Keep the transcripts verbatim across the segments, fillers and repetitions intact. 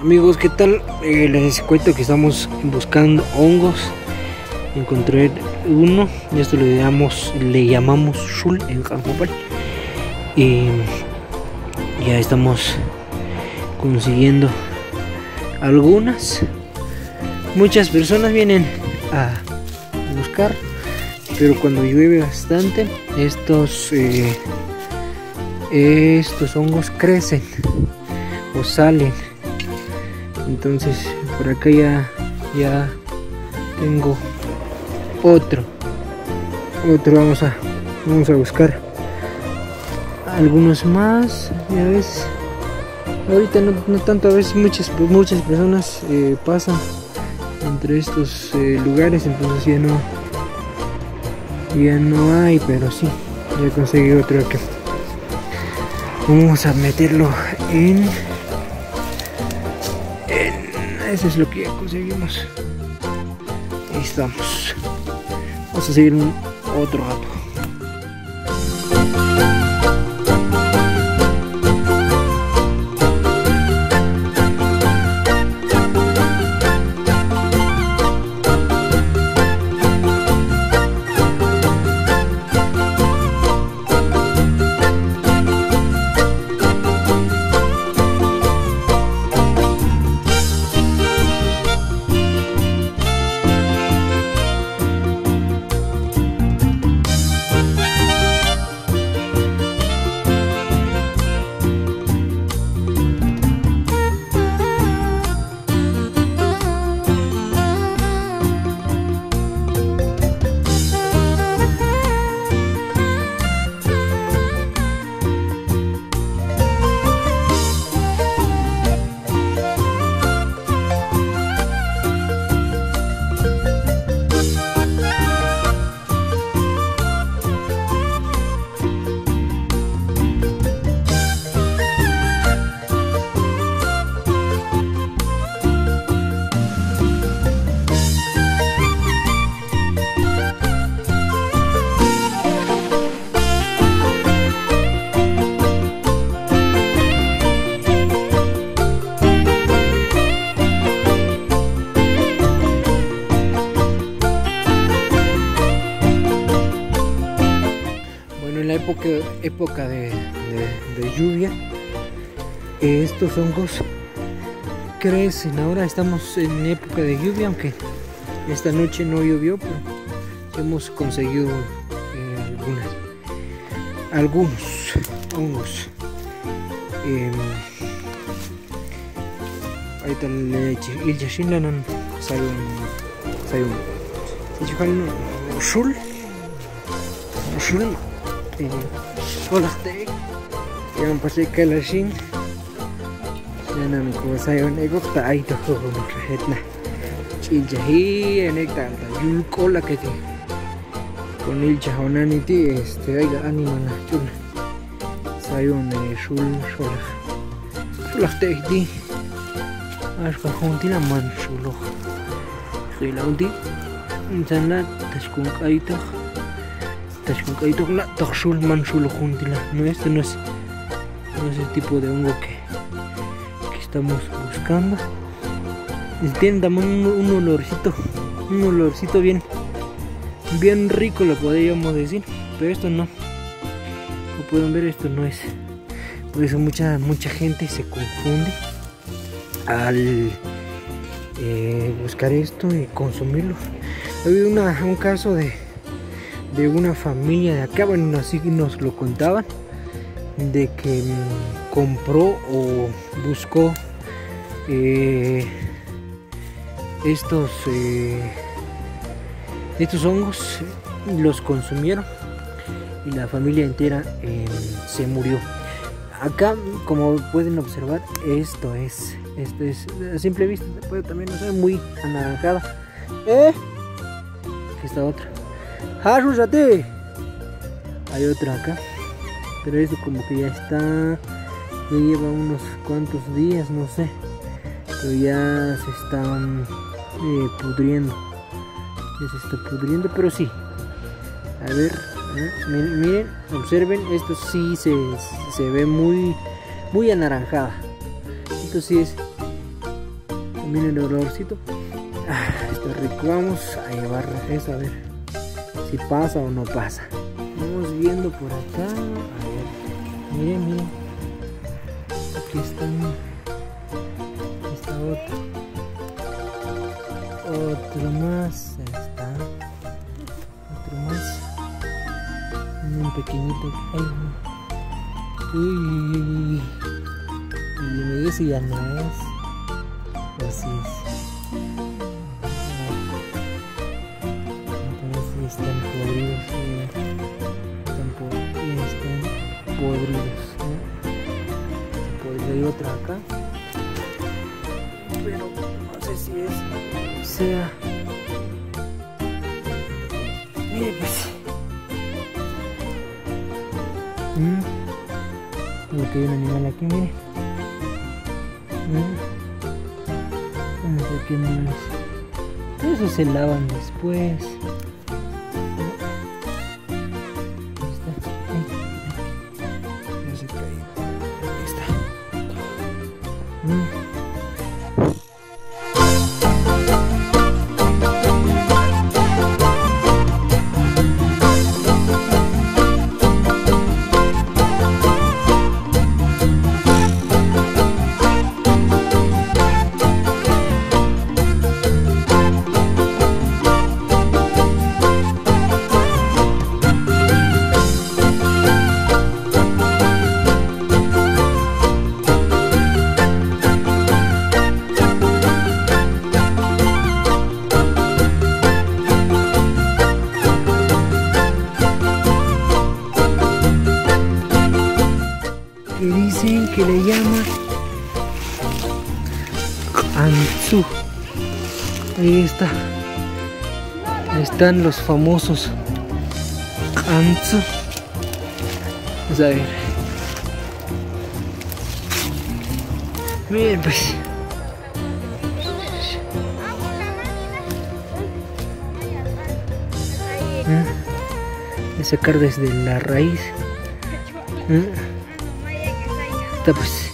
Amigos, ¿qué tal? Eh, les cuento que estamos buscando hongos. Encontré uno y esto le llamamos, le llamamos shul en Campopal. Y ya estamos consiguiendo algunas. Muchas personas vienen a buscar, pero cuando llueve bastante, estos eh, estos hongos crecen o salen. Entonces por acá ya ya tengo otro otro vamos a vamos a buscar algunos más. Ya ves, ahorita no, no tanto, a veces muchas muchas personas eh, pasan entre estos eh, lugares, entonces ya no ya no hay, pero sí, ya conseguí otro acá. Vamos a meterlo en, en eso es lo que ya conseguimos. Ahí estamos. Vamos a seguir un otro rato. En la época, época de, de, de lluvia, estos hongos crecen. Ahora estamos en época de lluvia, aunque esta noche no llovió, pero hemos conseguido eh, algunas, algunos hongos. Eh, ahorita el yashinlanan sayun sayun sayun shul shul Solarte yang pasti kalasin yanan ko sayon ego ta ay to ko retna chiljahi enek ta yul kola que ti con el chahonani ti este ay anima na chul sayon shul shola solarte ti ashka juntina man shulo khilaundi insana tashkun kaito no, esto no es, no es el tipo de hongo que, que estamos buscando. Tiene también un, un olorcito, un olorcito bien, bien rico, lo podríamos decir, pero esto no. Como pueden ver, esto no es. Por eso mucha, mucha gente se confunde al eh, buscar esto y consumirlo. Ha habido una, un caso de de una familia de acá, bueno, así nos lo contaban, de que mmm, compró o buscó eh, estos eh, estos hongos, los consumieron y la familia entera eh, se murió. Acá, como pueden observar, esto es esto es a simple vista se puede también no ser muy anaranjada. eh aquí está otra. Hay otra acá, pero eso como que ya está, ya lleva unos cuantos días, no sé, pero ya se están eh, pudriendo, ya se está pudriendo, pero sí. A ver, ¿eh? miren, miren, observen, esto sí se, se ve muy, muy anaranjada. Esto sí es Miren el olorcito. Ah, está rico. Vamos a llevar eso a ver si pasa o no pasa. Vamos viendo por acá. A ver. Miren, miren. Aquí está. Está otro. Otro más. Ahí está. Otro más. Un pequeñito. Ay, uy. Y ese ya no es. Así es. Entonces están podridos. Eh. Están, po están podridos. ¿Eh? Podría ir otra acá. Pero no sé si es. Sea. Mire pues. ¿Mm? Lo que hay un animal aquí, mire. ¿Mm? Aquí no es. Eso se lavan después. Ahí está. Ahí. Ya se cayó. Ahí está. ¿Mm? Que dicen que le llama Anzu. Ahí está. Ahí están los famosos Anzu. Vamos a ver. Miren pues. ¿Eh? Voy a sacar desde la raíz. ¿Eh? Pues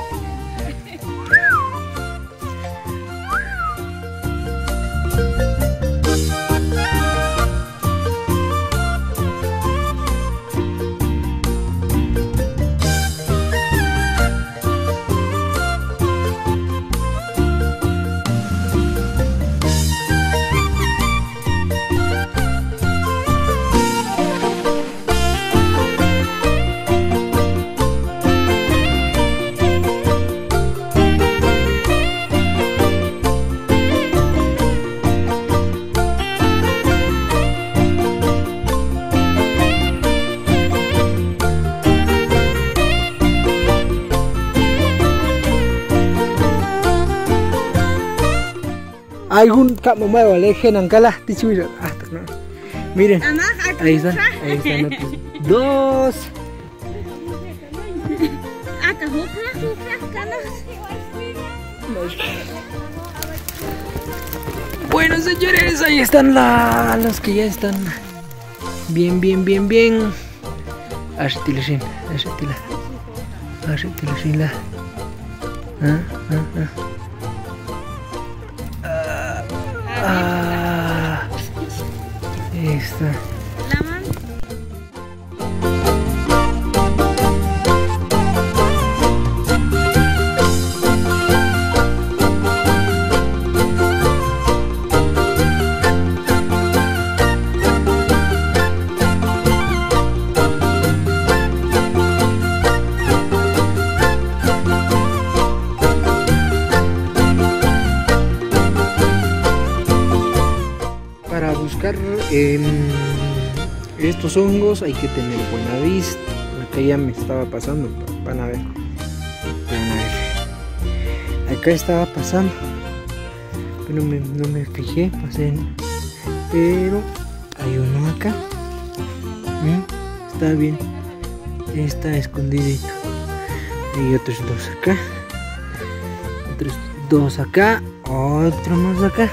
algún camo más vale que nancala tichuira. Miren, ahí está, ahí están otros dos. Bueno, señores, ahí están la, los que ya están bien, bien, bien, bien. Ashtilashin, ashtila, ashtilashin la. Ah, ah, ah. Ah, esta. Para buscar eh, estos hongos hay que tener buena vista. Acá ya me estaba pasando, van a ver. Van a ver. Acá estaba pasando, pero no me, no me fijé, pasé. Pero hay uno acá. ¿Mm? Está bien, está escondidito. Hay otros dos acá, otros dos acá, otro más acá.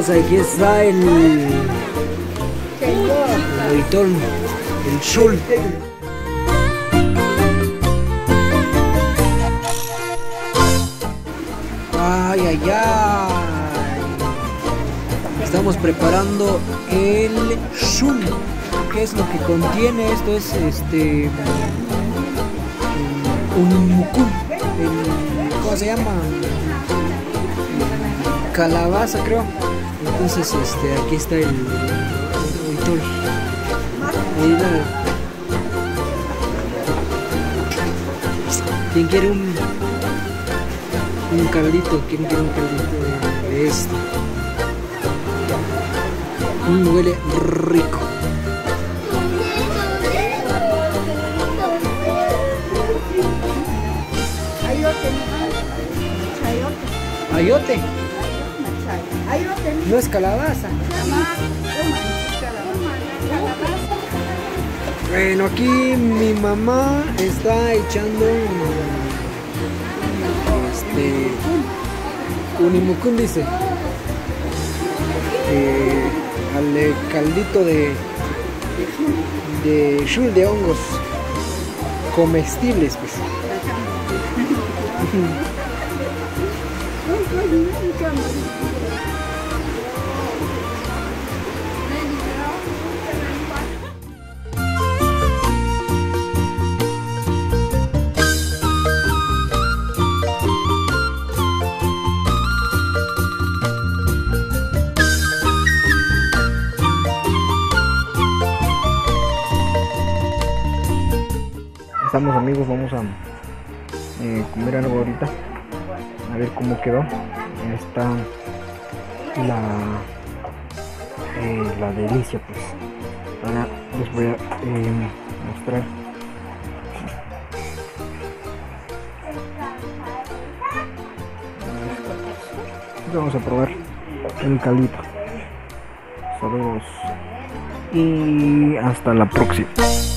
amigos, aquí está el el oitol, el shul. Ay, ay, ay. Estamos preparando el shul. ¿Qué es lo que contiene? Esto es este un mucún. ¿Cómo se llama? Calabaza, creo. Entonces, este, aquí está el oitol. Ahí la... ¿Quién quiere un un caldito? ¿Quién quiere un caldito de, de este? Mm, huele rico. Ayote. No es calabaza. Bueno, aquí mi mamá está echando este unimucún, dice, eh, al caldito de de shul de hongos comestibles, pues. Estamos, amigos, vamos a eh, comer algo ahorita, a ver cómo quedó. Está la eh, la delicia, pues. Ahora les voy a eh, mostrar. Vamos a probar el caldito. Saludos y hasta la próxima.